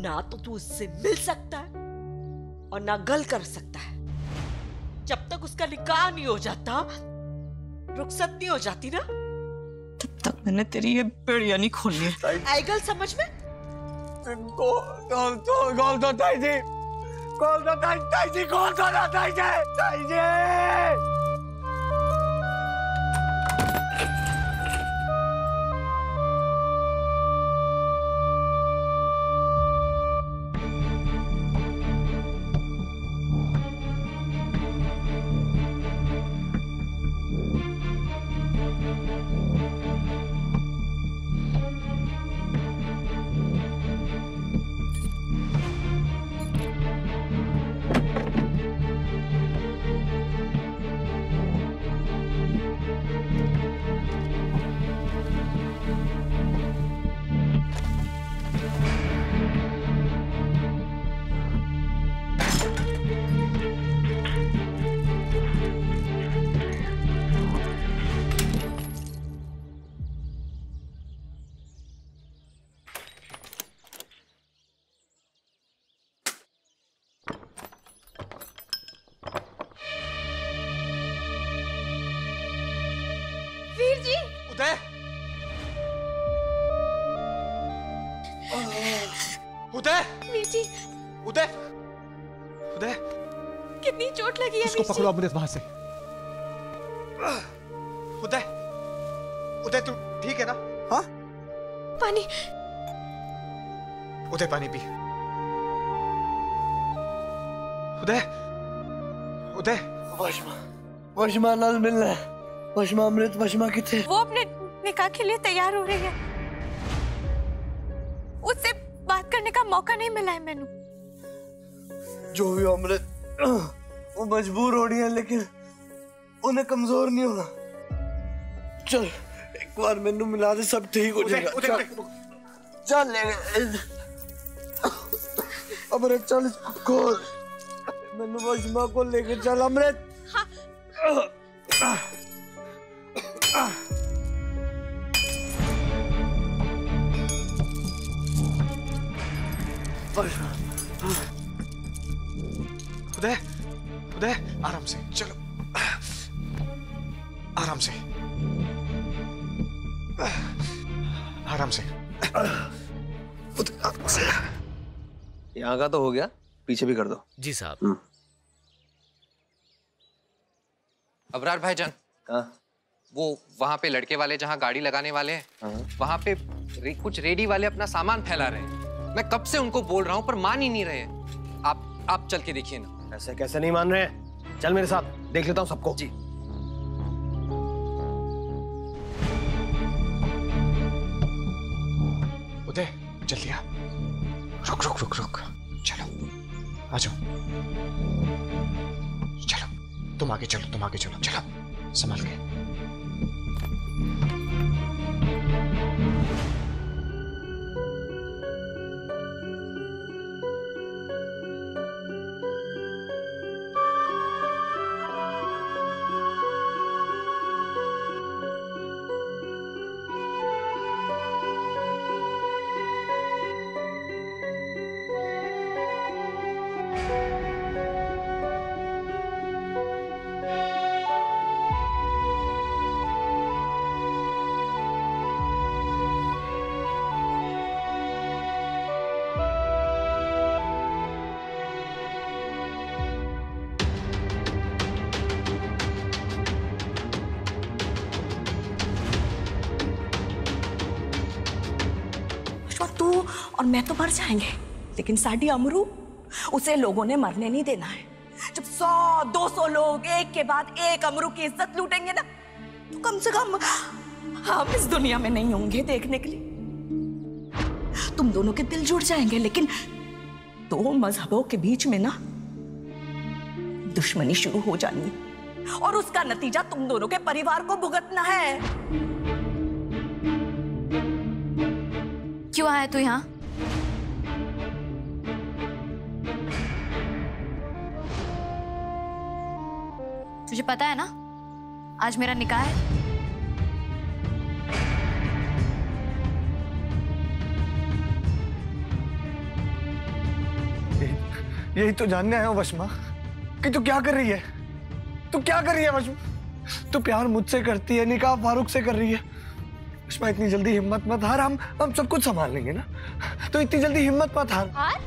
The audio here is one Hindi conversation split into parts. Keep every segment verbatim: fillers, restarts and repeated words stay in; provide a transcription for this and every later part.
ना तो तू उससे मिल सकता है और ना गल कर सकता है। जब तक उसका निकाह नहीं हो जाता, रुखसत नहीं हो जाती ना, तब तक मैंने तेरी ये बेड़िया नहीं खोलनी है। आई गल समझ में? कॉल तो कॉल तो ताई जी, कॉल तो ताई ताई जी, कॉल तो ना ताई जी, ताई जी। वीर जी, उदय, उदय, वीर जी, उदय, उदय, कितनी चोट लगी है? उसको पकड़ो अमृत वहां से। उदय, उदय तू ठीक है ना? हाँ? पानी। उदय पानी पी। उदय, उदय। वशमा, वशमा नाल मिलना है। वशमा अमृत, वशमा किथे? वो अपने निकाह के लिए तैयार हो रही है। उससे बात करने का मौका नहीं मिला है मैनू। जो भी अमृत, वो मजबूर हो रही है, लेकिन उन्हें कमजोर नहीं होना। चल एक बार मैनू मिला दे, सब ठीक हो जाएगा। चल, चल ले अमृत, चल खोल। मैनू वशमा को लेके चल अमृत। हाँ। उदय, उदय, आराम से चलो, आराम से, आराम से, आराम से। यहाँ का तो हो गया, पीछे भी कर दो। जी साहब। अबरार भाईजान, वो वहाँ पे लड़के वाले जहाँ गाड़ी लगाने वाले हैं, वहाँ पे रे, कुछ रेडी वाले अपना सामान फैला रहे हैं। मैं कब से उनको बोल रहा हूँ पर मान ही नहीं रहे। आप आप चल के देखिए ना। ऐसे कैसे नहीं मान रहे? चल मेरे साथ, देख लेता हूँ सबको। जी। उदय जल्दी आ। रुक रुक रुक रुक, चलो आ जाओ। चलो तुम आगे चलो, तुम आगे चलो, चलो संभाल के। और मैं तो मर जाएंगे, लेकिन साडी अमरू, उसे लोगों ने मरने नहीं देना है। जब सौ दो सौ लोग एक के बाद एक अमरू की इज्जत लूटेंगे ना, तो कम से कम हम इस दुनिया में नहीं होंगे देखने के लिए। तुम दोनों के दिल जुड़ जाएंगे, लेकिन दो मजहबों के बीच में ना दुश्मनी शुरू हो जानी, और उसका नतीजा तुम दोनों के परिवार को भुगतना है। क्यों आया तू यहाँ? तुझे पता है ना, आज मेरा निकाह है। यही तो जानने आया हूँ वशमा कि तू क्या कर रही है। तू क्या कर रही है वशमा? तू प्यार मुझसे करती है, निकाह फारूक से कर रही है। वशमा इतनी जल्दी हिम्मत मत हार, हम हम सब कुछ संभाल लेंगे ना। तो इतनी जल्दी हिम्मत मत हार। हार?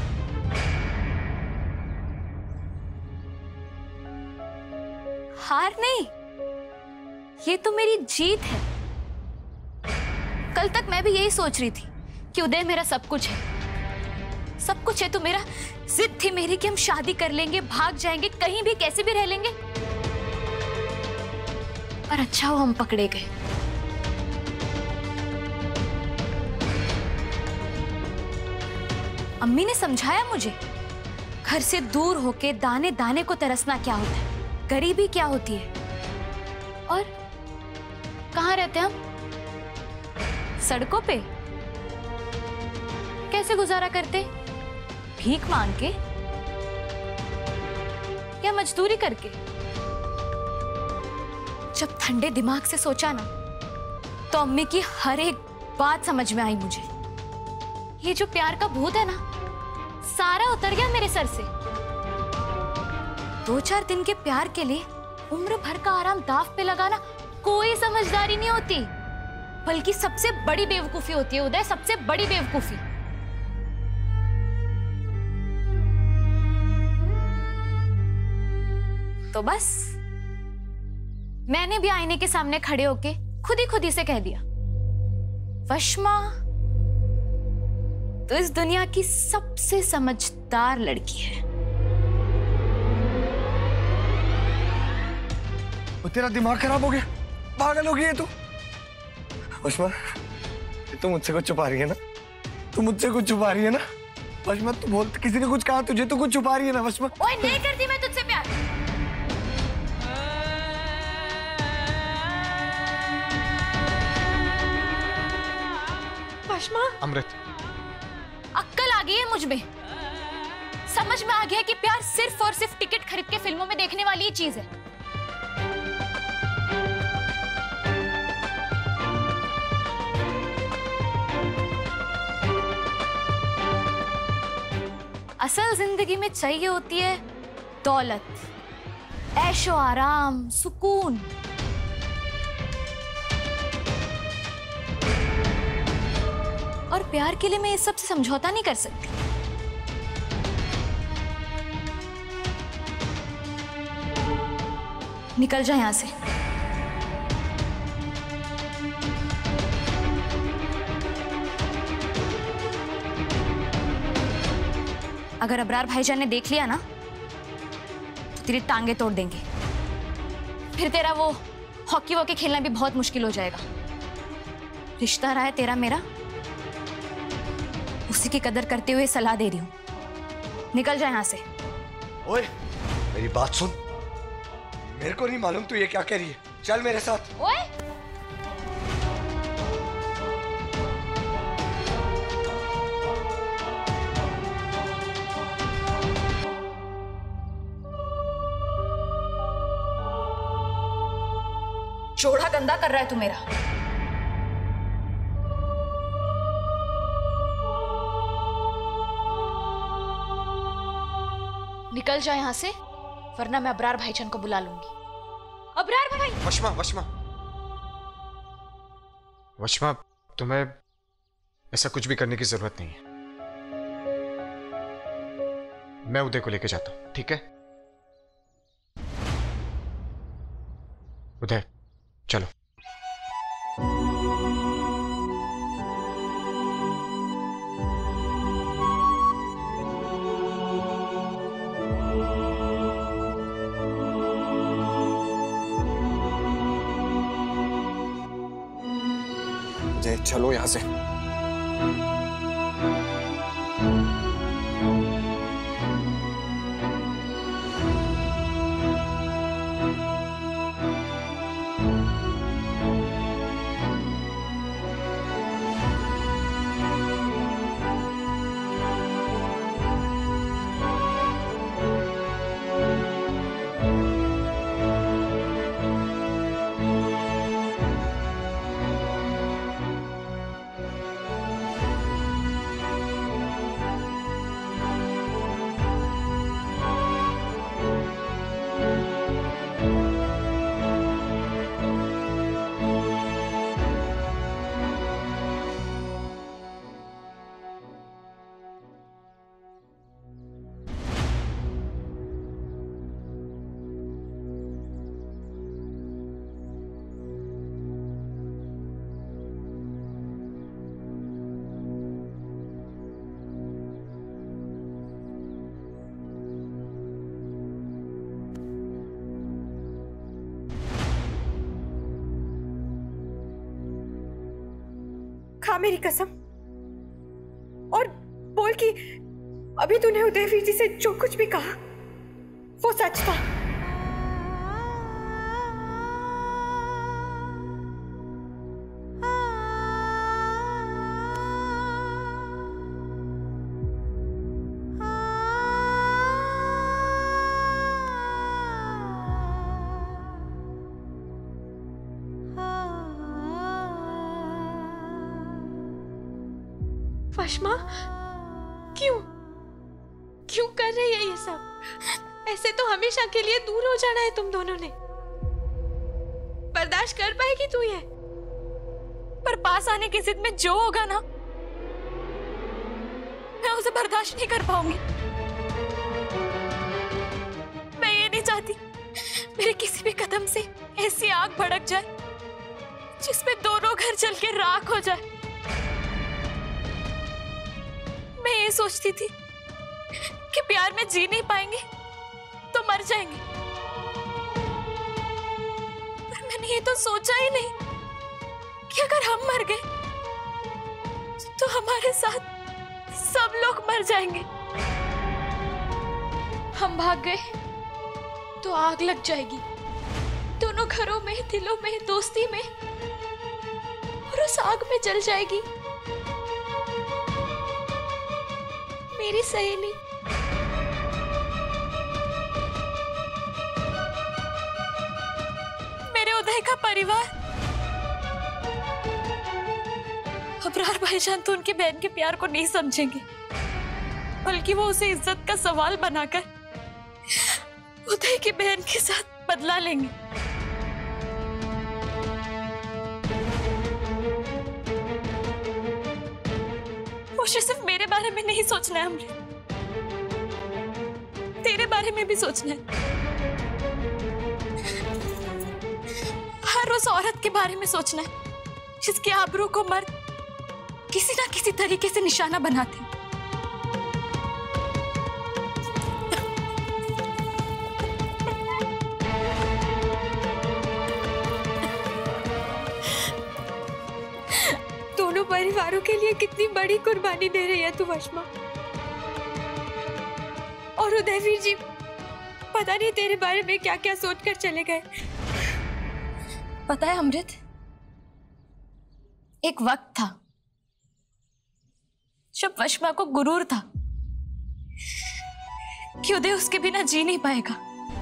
हार नहीं, ये तो मेरी जीत है। कल तक मैं भी यही सोच रही थी कि उदय मेरा सब कुछ है, सब कुछ है तो मेरा जिद थी मेरी कि हम शादी कर लेंगे, भाग जाएंगे, कहीं भी कैसे भी रह लेंगे। पर अच्छा हो हम पकड़े गए। अम्मी ने समझाया मुझे घर से दूर होके दाने दाने को तरसना क्या होता है, गरीबी क्या होती है। और कहाँ रहते हम? सड़कों पे। कैसे गुजारा करते? भीख मांग के या मजदूरी करके? जब ठंडे दिमाग से सोचा ना तो अम्मी की हर एक बात समझ में आई मुझे। ये जो प्यार का भूत है ना, सारा उतर गया मेरे सर से। दो चार दिन के प्यार के लिए उम्र भर का आराम दाव पे लगाना कोई समझदारी नहीं होती, बल्कि सबसे बड़ी बेवकूफी होती है उदय, सबसे बड़ी बेवकूफी। तो बस मैंने भी आईने के सामने खड़े होके खुद ही खुद ही से कह दिया, वशमा तो इस दुनिया की सबसे समझदार लड़की है। वो तेरा दिमाग खराब हो गया, पागल हो गई है तू। वशमा तू मुझसे कुछ छुपा रही है ना, तू मुझसे कुछ छुपा रही है ना वशमा। तू बोल, किसी ने कुछ कहा तुझे? तू कुछ छुपा रही है ना वशमा? ओए नहीं करती मैं तुझसे प्यार। वशमा, अमृत, अक्कल आ गई है मुझ में। समझ में आ गया कि प्यार सिर्फ और सिर्फ टिकट खरीद के फिल्मों में देखने वाली ही चीज है। असल जिंदगी में चाहिए होती है दौलत, ऐशो आराम, सुकून। और प्यार के लिए मैं इस सब से समझौता नहीं कर सकती। निकल जा यहां से। अगर अबरार भाईजान ने देख लिया ना तो तेरी टांगे तोड़ देंगे। फिर तेरा वो हॉकी वॉकी खेलना भी बहुत मुश्किल हो जाएगा। रिश्ता रहा है तेरा मेरा, उसी की कदर करते हुए सलाह दे रही हूं। निकल जा यहां से। ओए मेरी बात सुन, मेरे को नहीं मालूम तू ये क्या कह रही है। चल मेरे साथ। ओए जोड़ा गंदा कर रहा है तू मेरा। निकल जा यहां से, वरना मैं अबरार भाईजान को बुला लूंगी। अबरार भाई। वशमा, वशमा, वशमा, तुम्हें ऐसा कुछ भी करने की जरूरत नहीं है। मैं उदय को लेके जाता हूं, ठीक है? उदय चलो। उदय चलो यहां से। खा मेरी कसम और बोल कि अभी तूने उदयवीर जी से जो कुछ भी कहा वो सच था। वशमा, क्यों क्यों कर रही है ये सब? ऐसे तो हमेशा के लिए दूर हो जाना है तुम दोनों ने। बर्दाश्त कर पाएगी तू ये? पर पास आने की जिद में जो होगा ना, मैं उसे बर्दाश्त नहीं कर पाऊंगी। मैं ये नहीं चाहती मेरे किसी भी कदम से ऐसी आग भड़क जाए जिसमें दोनों घर जल के राख हो जाए। मैं ये सोचती थी कि प्यार में जी नहीं पाएंगे तो मर जाएंगे, पर मैंने ये तो सोचा ही नहीं कि अगर हम मर गए तो हमारे साथ सब लोग मर जाएंगे। हम भाग गए तो आग लग जाएगी दोनों घरों में, दिलों में, दोस्ती में, और उस आग में जल जाएगी मेरी सहेली। मेरे उदय का परिवार। अबरार भाईजान तो उनकी बहन के प्यार को नहीं समझेंगे, बल्कि वो उसे इज्जत का सवाल बनाकर उदय की बहन के साथ बदला लेंगे। मुझे सिर्फ मेरे बारे में नहीं सोचना है अमृत, तेरे बारे में भी सोचना है। हर उस औरत के बारे में सोचना है जिसके आबरू को मर्द किसी ना किसी तरीके से निशाना बनाते हैं। दोनों परिवारों के लिए कितनी बड़ी कुर्बानी दे रही है तू वशमा। और उदयवीर जी पता नहीं तेरे बारे में क्या क्या सोच कर चले गए। पता है अमृत, एक वक्त था जब वशमा को गुरूर था कि उदय उसके बिना जी नहीं पाएगा।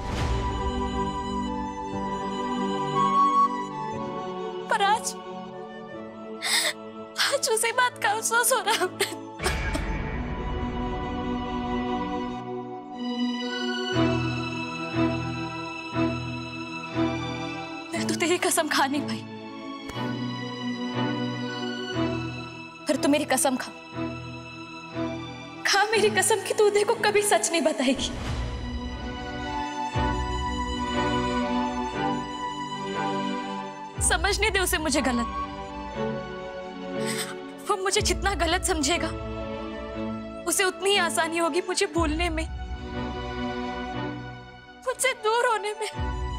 पर आज आज उसी बात का अफसोस हो रहा है। मैं तो तेरी कसम खा नहीं पाई, पर तू मेरी कसम खा खा मेरी कसम कि तू उदय को कभी सच नहीं बताएगी। समझने दे उसे मुझे गलत। वो मुझे जितना गलत समझेगा उसे उतनी ही आसानी होगी मुझे भूलने में, मुझसे दूर होने में।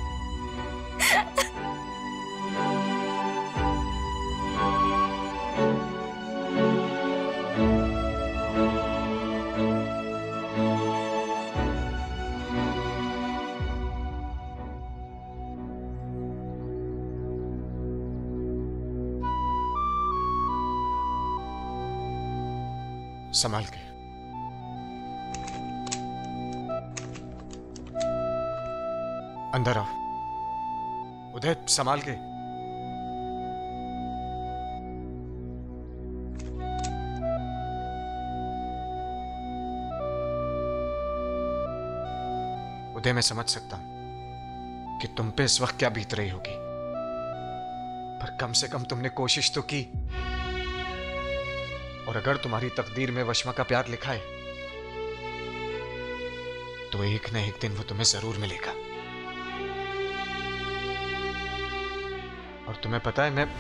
संभाल के। अंदर आओ। उदय, संभाल के। उदय, मैं समझ सकता हूं कि तुम पे इस वक्त क्या बीत रही होगी, पर कम से कम तुमने कोशिश तो की। और अगर तुम्हारी तकदीर में वशमा का प्यार लिखा है तो एक न एक दिन वो तुम्हें जरूर मिलेगा। और तुम्हें पता है, मैं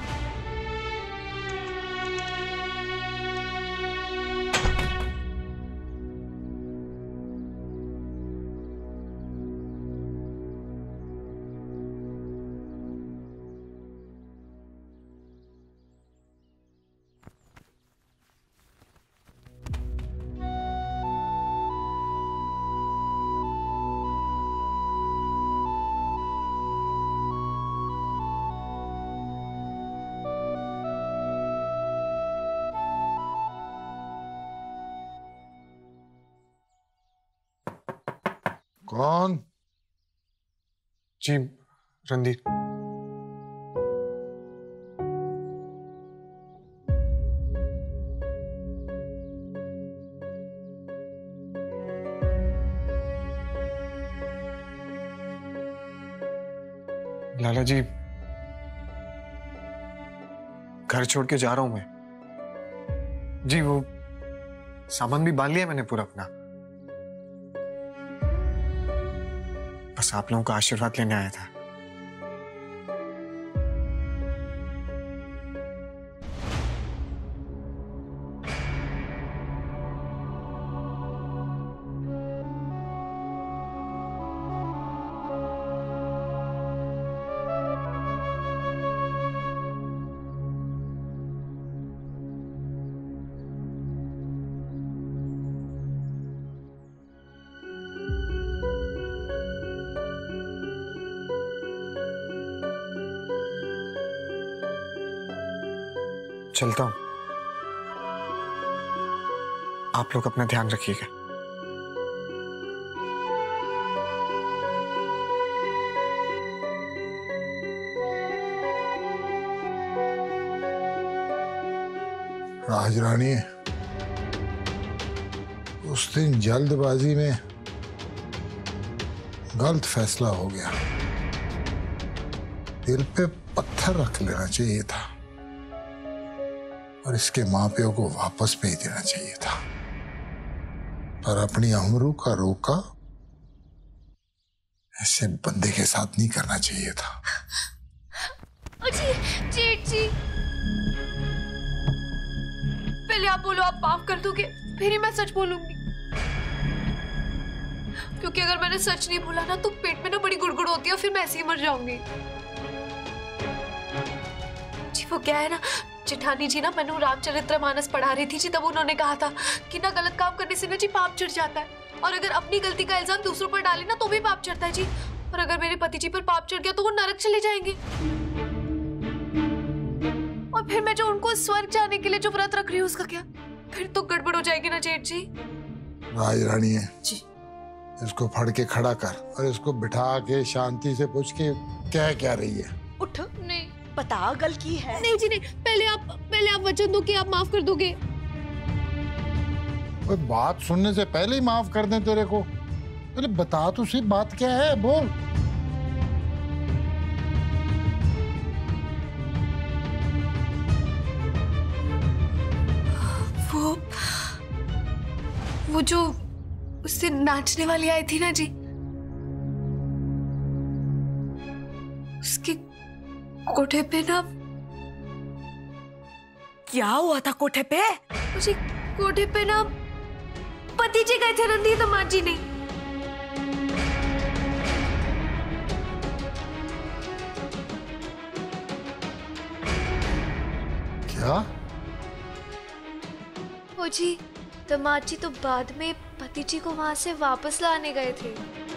कौन? जी रणधीर। लाला जी, घर छोड़ के जा रहा हूं मैं। जी वो सामान भी बांध लिया मैंने पूरा अपना। बस आप लोगों का आशीर्वाद लेने आया था। चलता हूं। आप लोग अपना ध्यान रखिएगा। राजरानी, उस दिन जल्दबाजी में गलत फैसला हो गया। दिल पे पत्थर रख लेना चाहिए था और इसके माँ-प्यो को वापस भेज देना चाहिए था, और अपनी अमरू का रोका ऐसे बंदे के साथ नहीं करना चाहिए था। जी जेठ जी, पहले आप बोलो आप माफ कर दोगे, फिर ही मैं सच बोलूंगी। क्योंकि अगर मैंने सच नहीं बोला ना तो पेट में ना बड़ी गुड़गुड़ होती है और फिर मैं ऐसे ही मर जाऊंगी। जी वो क्या है ना जेठानी जी, ना मैंने रामचरितमानस पढ़ा रही थी जी, तब उन्होंने कहा था कि ना गलत काम करने से ना जी पाप चढ़ जाता है, और अगर अपनी गलती का इल्जाम दूसरों पर डाले ना तो भी पाप चढ़ता है जी। और अगर मेरे पति जी पर पाप चढ़ गया तो वो नरक चले जाएंगे, और फिर मैं जो उनको स्वर्ग जाने के लिए जो व्रत रख रही हूँ उसका क्या? फिर तो गड़बड़ हो जाएगी ना जेठ जी। राजरानी है जी, इसको फड़ के खड़ा कर और इसको बिठा के शांति से पूछ के क्या क्या रही है। उठ। नहीं बता गल की है। नहीं जी नहीं, पहले आप पहले आप वचन दो कि आप माफ कर दोगे। बात सुनने से पहले ही माफ कर दें तेरे को? पहले बता तो सही बात क्या है, बोल। वो वो जो उससे नाचने वाली आई थी ना जी, उसके कोठे पे ना। क्या हुआ था कोठे पे? मुझे कोठे पे ना पति जी गए थे रणधीर दामाद जी नहीं। क्या? ओ जी, दामाद जी तो बाद में पति जी को वहां से वापस लाने गए थे।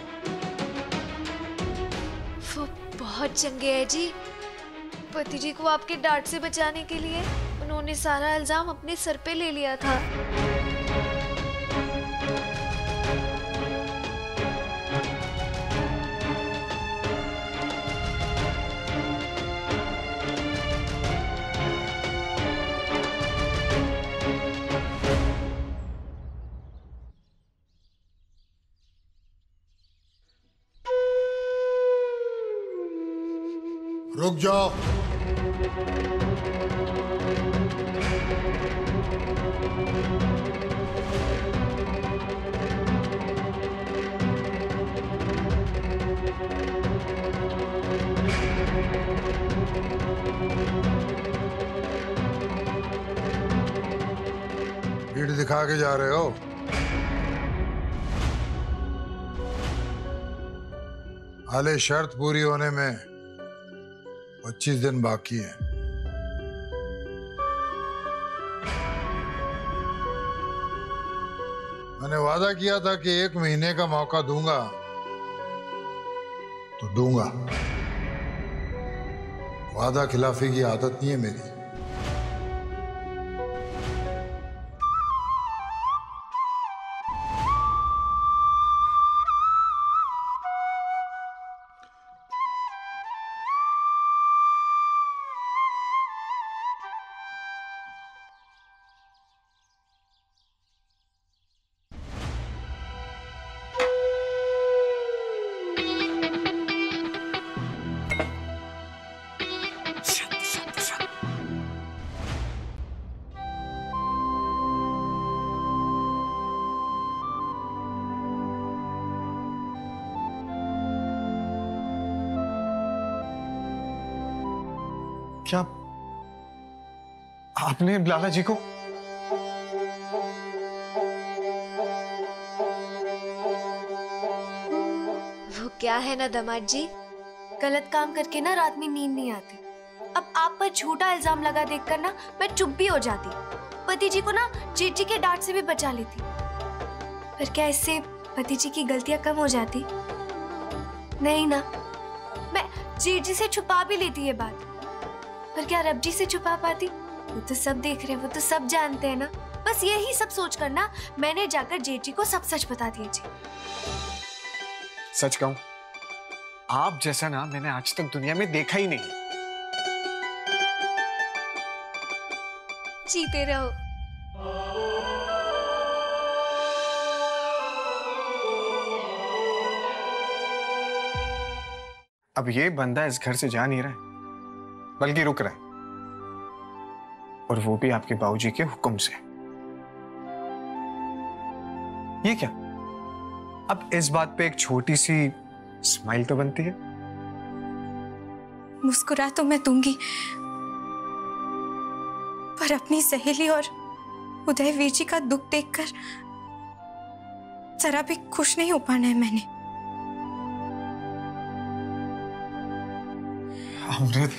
वो बहुत चंगे है जी। पति जी को आपके डांट से बचाने के लिए उन्होंने सारा इल्जाम अपने सर पे ले लिया था। रुक जाओ। भीड़ दिखा के जा रहे हो? हाले शर्त पूरी होने में पच्चीस दिन बाकी है। मैंने वादा किया था कि एक महीने का मौका दूंगा तो दूंगा। वादा खिलाफी की आदत नहीं है मेरी। क्या आपने लाला जी को? वो क्या है ना दामाद जी, गलत काम करके ना रात में नींद नहीं आती। अब आप पर झूठा इल्जाम लगा देखकर ना मैं चुप भी हो जाती, पति जी को ना जेठ जी के डांट से भी बचा लेती। पर क्या इससे पति जी की गलतियां कम हो जाती? नहीं ना, मैं जेठ जी से छुपा भी लेती ये बात, पर क्या रब जी से छुपा पाती? वो तो सब देख रहे हैं, वो तो सब जानते हैं ना। बस यही सब सोच कर ना मैंने जाकर जेठ जी को सब सच बता दिया जी। सच कहूं, आप जैसा ना मैंने आज तक दुनिया में देखा ही नहीं। जीते रहो। अब ये बंदा इस घर से जा नहीं रहा है, बल्कि रुक रहा है, और वो भी आपके बाबूजी के हुक्म से। ये क्या? अब इस बात पे एक छोटी सी स्माइल तो बनती है। मुस्कुरा तो मैं दूंगी, पर अपनी सहेली और उदय वीर जी का दुख देखकर जरा भी खुश नहीं हो पाना है मैंने। अमृत,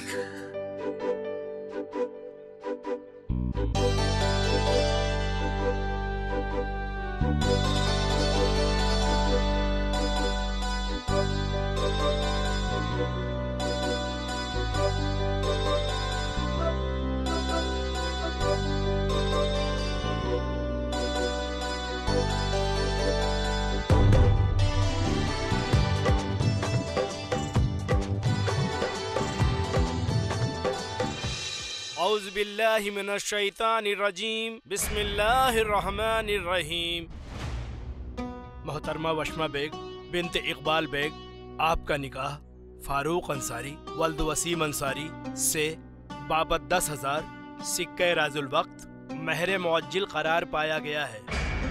औज़ुबिल्लाहि मिनश्शैतानिर्रजीम, बिस्मिल्लाहिर्रहमानिर्रहीम। मोहतरमा वशमा बेग बिन्त इकबाल बेग, आपका निकाह फारूक अंसारी वल्द वसीम अंसारी से बाबत दस हजार सिक्के राजुल वक्त महर मुअज्जिल करार पाया गया है।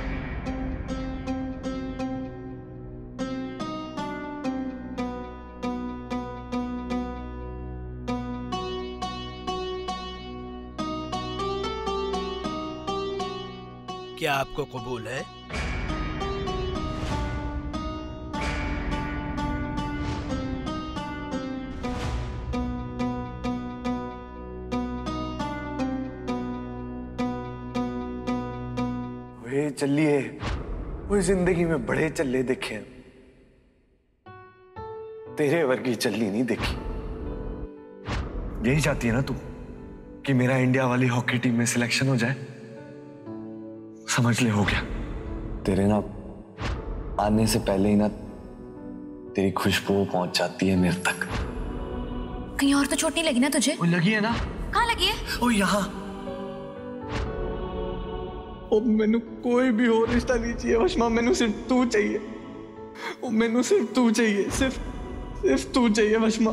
क्या आपको कबूल है? वे चलिए, वो जिंदगी में बड़े चल्ले देखे हैं, तेरे वर्गी चल्ली नहीं देखी। यही चाहती है ना तू कि मेरा इंडिया वाली हॉकी टीम में सिलेक्शन हो जाए? समझ ले, हो गया। तेरे ना आने से पहले ही ना तेरी खुशबू पहुंच जाती है मेरे तक। कहीं और तो चोट नहीं लगी ना तुझे? वो लगी है ना। कहाँ लगी है? ओ यहाँ। ओ मैनू कोई भी और रिश्ता नहीं चाहिए वशमा, मैनू सिर्फ तू चाहिए। ओ मैनू सिर्फ तू चाहिए, सिर्फ सिर्फ तू चाहिए वशमा।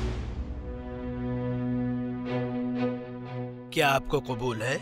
क्या आपको कबूल है?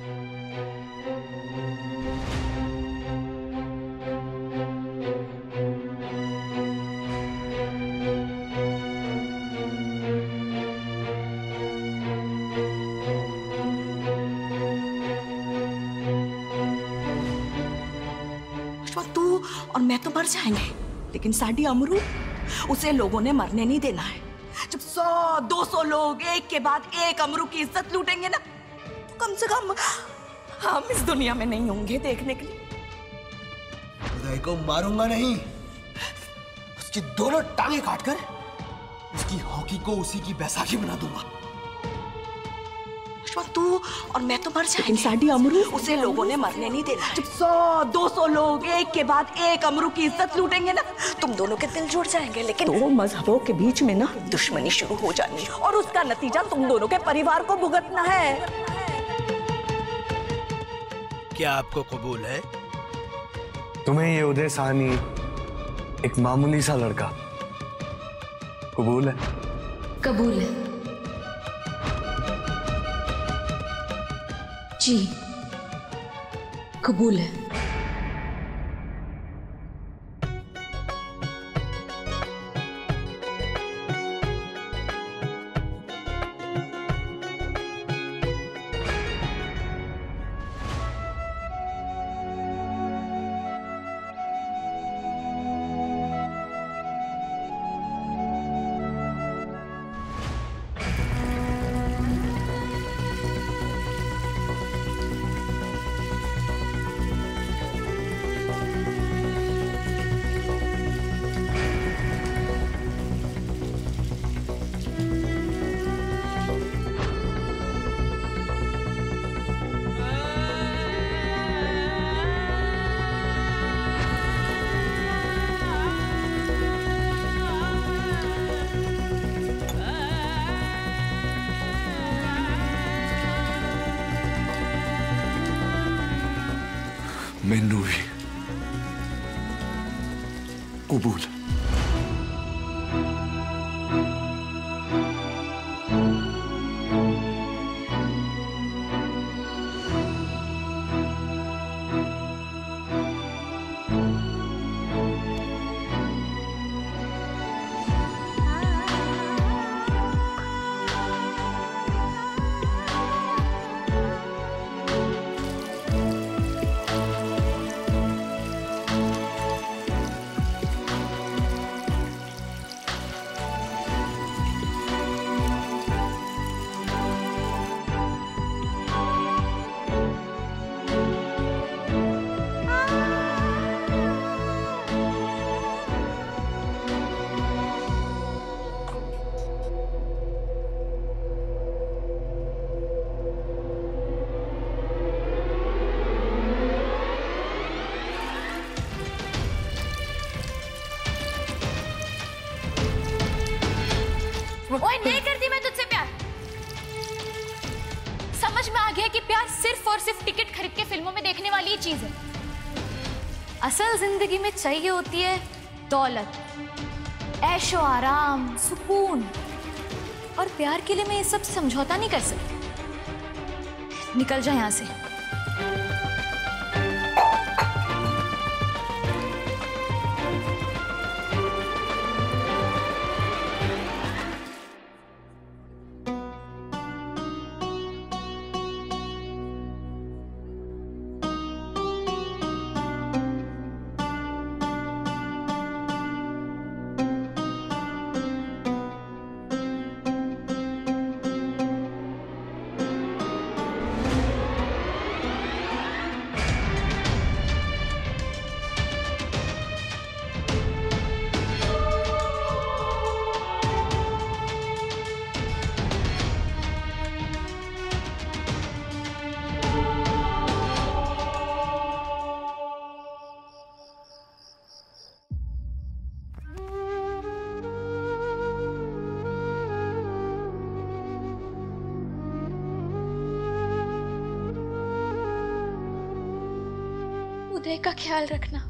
तू और मैं तो मर जाएंगे, लेकिन साडी अमरू, उसे लोगों ने मरने नहीं देना है। जब सौ दो सौ लोग एक के बाद एक अमरू की इज्जत लूटेंगे ना, तो कम से कम हम इस दुनिया में नहीं होंगे देखने के लिए। उदय को मारूंगा नहीं, उसकी दोनों टांगे काटकर उसकी हॉकी को उसी की बैसाखी बना दूंगा। तू और मैं तो मर जाएंगे, साडी अमरू, उसे लोगों ने मरने नहीं देना। जब सौ दो सौ लोग एक के बाद एक अमरू की इज्जत लूटेंगे ना, तुम दोनों के दिल जुड़ जाएंगे, लेकिन दो मजहबों के बीच में ना दुश्मनी शुरू हो जानी, और उसका नतीजा तुम दोनों के परिवार को भुगतना है। क्या आपको कबूल है? तुम्हें ये उदय साहनी एक मामूली सा लड़का कबूल है? कबूल है जी, कबूल है। मैनू भी कबूल। ओए नहीं करती मैं तुझसे प्यार। समझ में आ गया कि प्यार सिर्फ और सिर्फ टिकट खरीद के फिल्मों में देखने वाली ही चीज है। असल जिंदगी में चाहिए होती है दौलत, ऐशो आराम, सुकून। और प्यार के लिए मैं ये सब समझौता नहीं कर सकती। निकल जा यहां से। उदय का ख्याल रखना।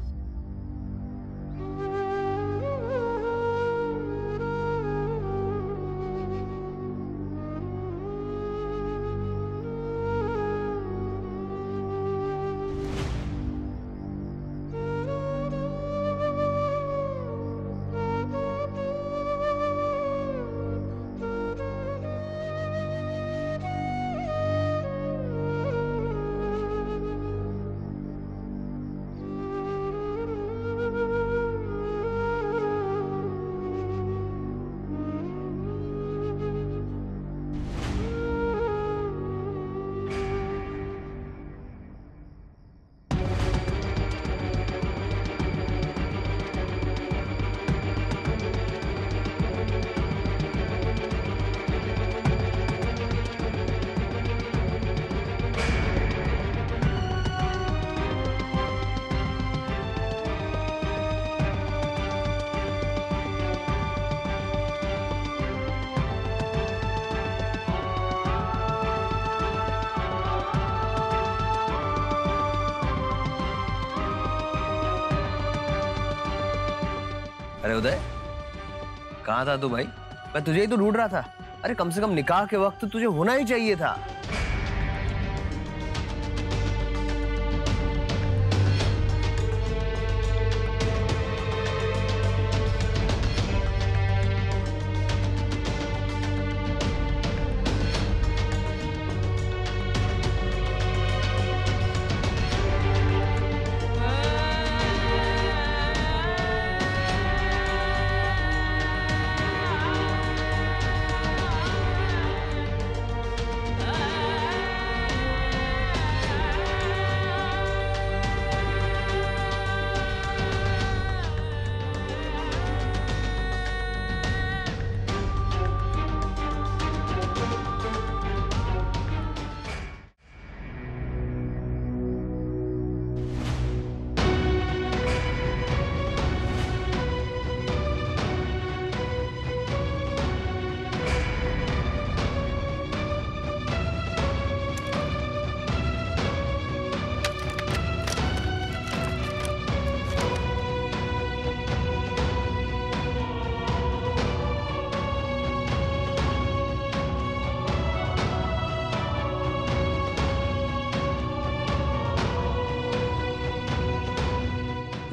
अरे उदय, कहाँ था तू भाई? मैं तुझे ही तो ढूंढ रहा था। अरे कम से कम निकाह के वक्त तुझे होना ही चाहिए था। Ah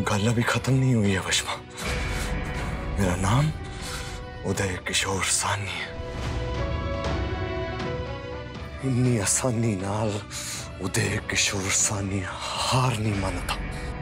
गल अभी खत्म नहीं हुई है वशमा। मेरा नाम उदय किशोर सानी है। इन्नी आसानी नाल उदय किशोर सानी हार नहीं मानता।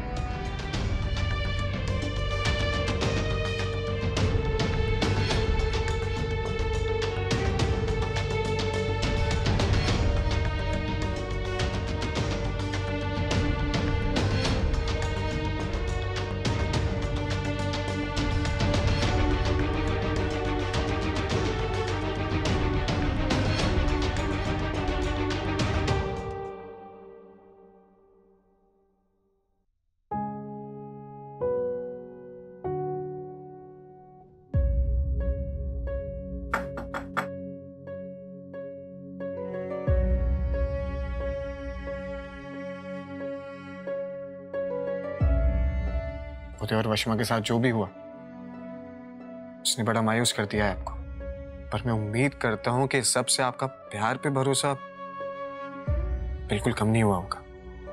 उदय और वशमा के साथ जो भी हुआ उसने बड़ा मायूस कर दिया है आपको, पर मैं उम्मीद करता हूं कि सब से आपका प्यार पे भरोसा बिल्कुल कम नहीं हुआ होगा।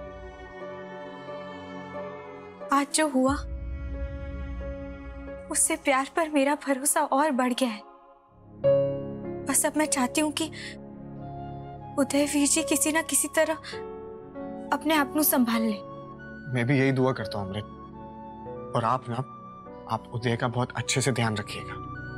आज जो हुआ उससे प्यार पर मेरा भरोसा और बढ़ गया है। बस अब मैं चाहती हूँ कि उदय वीर जी किसी ना किसी तरह अपने आप को संभाल ले। मैं भी यही दुआ करता हूँ अमृत, और आप ना आप उदय का बहुत अच्छे से ध्यान रखिएगा।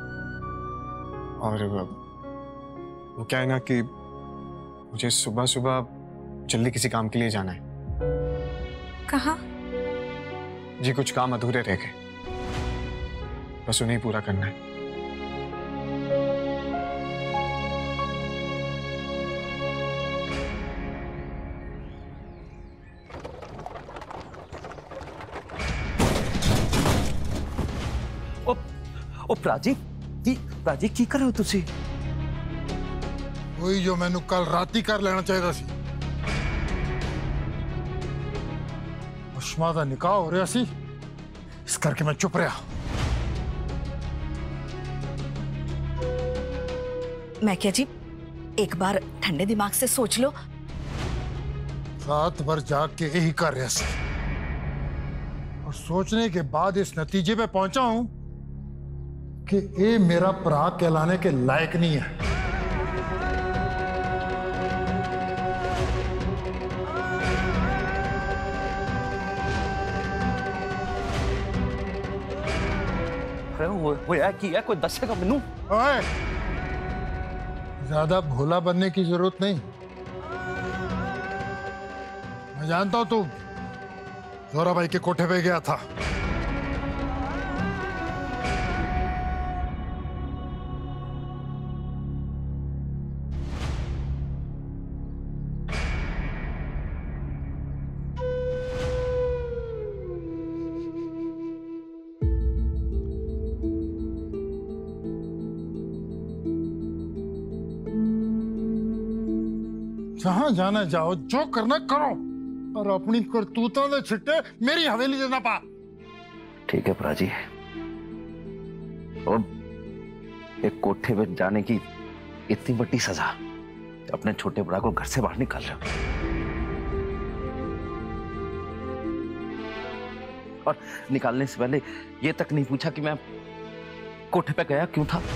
और वो क्या है ना कि मुझे सुबह सुबह जल्दी किसी काम के लिए जाना है। कहाँ? जी कुछ काम अधूरे रह गए, बस उन्हें पूरा करना है। ओ प्राजी जी प्राजी की कर रहे हो तुसी? वही जो मैंने कल रात ही कर लेना चाहिए सी। उस्मा दा निकाह हो रहा सी, इस करके मैं चुप रहा। मैं क्या जी, एक बार ठंडे दिमाग से सोच लो। रात भर जाग के यही कर रहा सी, और सोचने के बाद इस नतीजे पे पहुंचा हूं कि ये मेरा भरा कहलाने के लायक नहीं है। अरे वो वो है कि है कोई दसेगा मैनू? ओए, ज्यादा भोला बनने की जरूरत नहीं। मैं जानता हूं तू जोरा भाई के कोठे पे गया था। जहां जाना जाओ, जो करना करो, और अपनी करतूतों के छिट्टे मेरी हवेली देना पा। ठीक है प्राजी, और एक कोठे पे जाने की इतनी बड़ी सजा, अपने छोटे बड़ा को घर से बाहर निकाल रहे हो। और निकालने से पहले ये तक नहीं पूछा कि मैं कोठे पे गया क्यों था।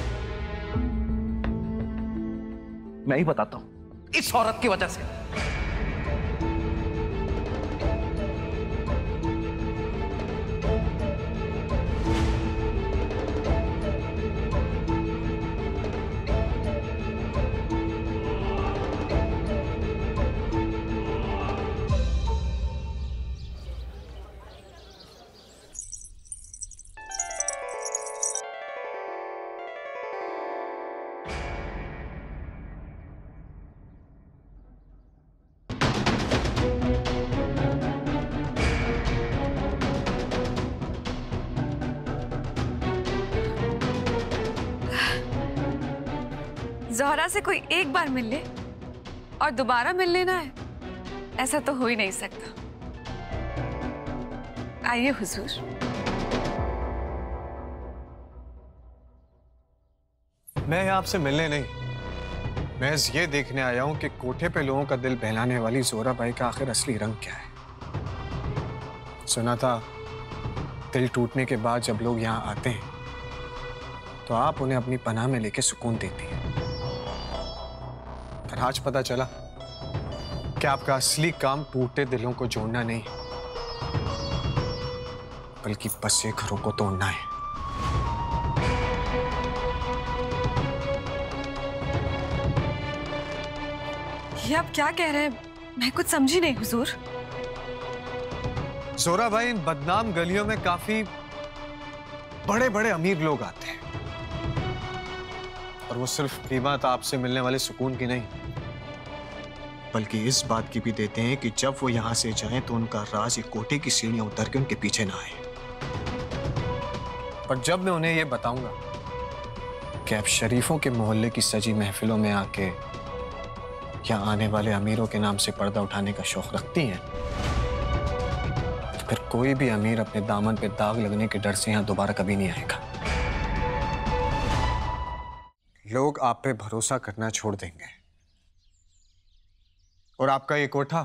मैं ही बताता हूं, इस औरत की वजह से। ज़ोहरा से कोई एक बार मिल ले और दोबारा मिल लेना है, ऐसा तो हो ही नहीं सकता। आइए हुजूर। मैं यहाँ आपसे मिलने नहीं, मैं ये देखने आया हूँ कि कोठे पे लोगों का दिल बहलाने वाली जोरा बाई का आखिर असली रंग क्या है। सुना था दिल टूटने के बाद जब लोग यहाँ आते हैं तो आप उन्हें अपनी पनाह में लेके सुकून देती हैं। पर आज पता चला कि आपका असली काम टूटे दिलों को जोड़ना नहीं बल्कि बसे घरों को तोड़ना है। ये आप क्या कह रहे हैं? मैं कुछ समझी नहीं हुजूर। जोरा भाई, इन बदनाम गलियों में काफी बड़े बड़े अमीर लोग आते हैं और वो सिर्फ कीमत आपसे मिलने वाले सुकून की नहीं बल्कि इस बात की भी देते हैं कि जब वो यहां से जाएं तो उनका राज एक कोठे की सीढ़ियां उतर के उनके पीछे ना आए। पर जब मैं उन्हें ये बताऊंगा कि आप शरीफों के मोहल्ले की सजी महफिलों में आके यहाँ आने वाले अमीरों के नाम से पर्दा उठाने का शौक रखती हैं, तो फिर कोई भी अमीर अपने दामन पे दाग लगने के डर से यहाँ दोबारा कभी नहीं आएगा। लोग आप पे भरोसा करना छोड़ देंगे और आपका ये कोठा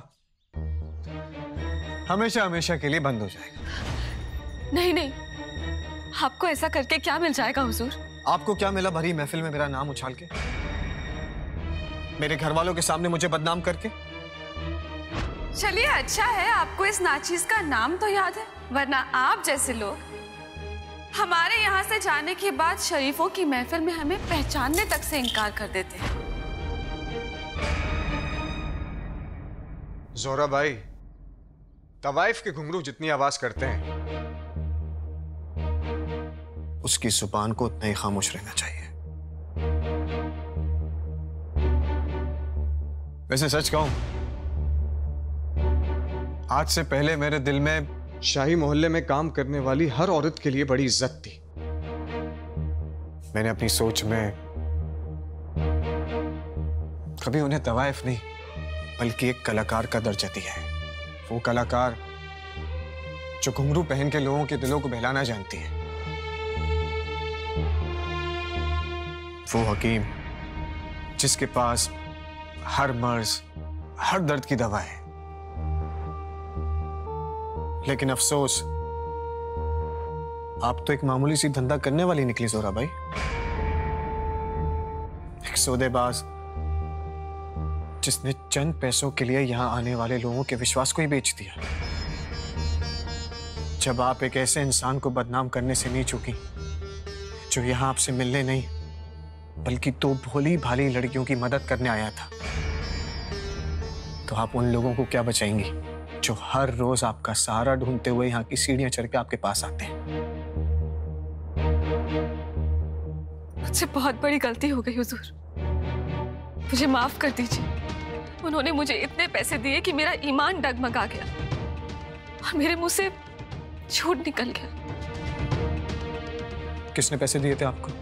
हमेशा हमेशा के लिए बंद हो जाएगा। नहीं नहीं, आपको ऐसा करके क्या मिल जाएगा हुजूर? आपको क्या मिला भरी महफिल में मेरा नाम उछाल के, मेरे घर वालों के सामने मुझे बदनाम करके? चलिए अच्छा है, आपको इस नाचीज का नाम तो याद है, वरना आप जैसे लोग हमारे यहाँ से जाने के बाद शरीफों की महफिल में हमें पहचानने तक से इनकार कर देते हैं। जोरा भाई, तवाइफ के घुंघरू जितनी आवाज करते हैं उसकी जुबान को उतना ही खामोश रहना चाहिए। वैसे सच कहूं, आज से पहले मेरे दिल में शाही मोहल्ले में काम करने वाली हर औरत के लिए बड़ी इज्जत थी। मैंने अपनी सोच में कभी उन्हें तवाइफ नहीं बल्कि एक कलाकार का दर्जा दिया है। वो कलाकार जो घुंघरू पहन के लोगों के दिलों को बहलाना जानती है। वो हकीम जिसके पास हर मर्ज, हर दर्द की दवा है। लेकिन अफसोस, आप तो एक मामूली सी धंधा करने वाली निकली जोरा भाई। एक सौदेबाज जिसने चंद पैसों के लिए यहां आने वाले लोगों के विश्वास को ही बेच दिया। जब आप एक ऐसे इंसान को बदनाम करने से नहीं चूकी जो यहां आपसे मिलने नहीं बल्कि तो भोली भाली लड़कियों की मदद करने आया था, तो आप उन लोगों को क्या बचाएंगी जो हर रोज आपका सहारा ढूंढते हुए यहाँ की सीढ़ियां चढ़ के आपके पास आते हैं? मुझसे बहुत बड़ी गलती हो गई हुजूर, मुझे माफ कर दीजिए। उन्होंने मुझे इतने पैसे दिए कि मेरा ईमान डगमगा गया और मेरे मुंह से झूठ निकल गया। किसने पैसे दिए थे आपको?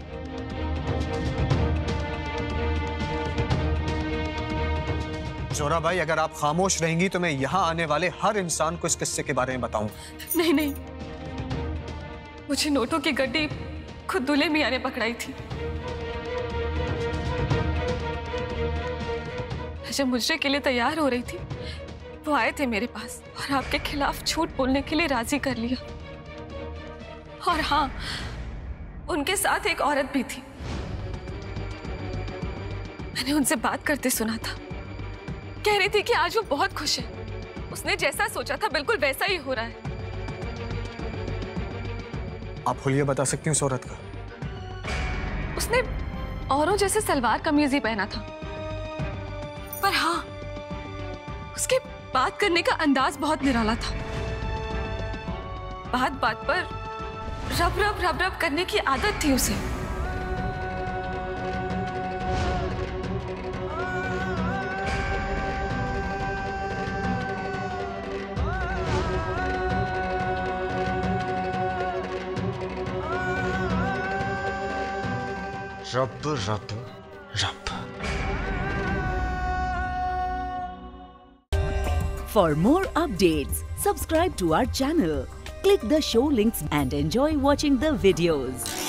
जोरा भाई, अगर आप खामोश रहेंगी तो मैं यहां आने वाले हर इंसान को इस किस्से के बारे में बताऊंगा। नहीं नहीं, मुझे नोटों की गड्डी खुद दूल्हे मियां ने पकड़ाई थी। जब मुजरे के लिए तैयार हो रही थी, वो आए थे मेरे पास और आपके खिलाफ झूठ बोलने के लिए राजी कर लिया। और हाँ, उनके साथ एक औरत भी थी। मैंने उनसे बात करते सुना था। कह रही थी कि आज वो बहुत खुश है। उसने जैसा सोचा था बिल्कुल वैसा ही हो रहा है। आप हुलिया बता सकती हैं उस औरत का? उसने औरों जैसे सलवार कमीज ही पहना था, पर हाँ, उसके बात करने का अंदाज बहुत निराला था। बात बात पर रब रब रब रब करने की आदत थी उसे। रब रब रब। For more updates, subscribe to our channel, click the show links and enjoy watching the videos.